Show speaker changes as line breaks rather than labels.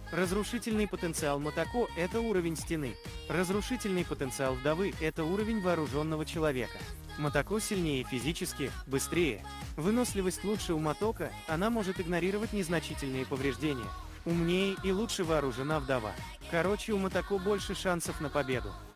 Разрушительный потенциал Мотоко – это уровень стены. Разрушительный потенциал вдовы – это уровень вооруженного человека. Мотоко сильнее физически, быстрее. Выносливость лучше у Мотоко, она может игнорировать незначительные повреждения. Умнее и лучше вооружена вдова. Короче, у Мотоко больше шансов на победу.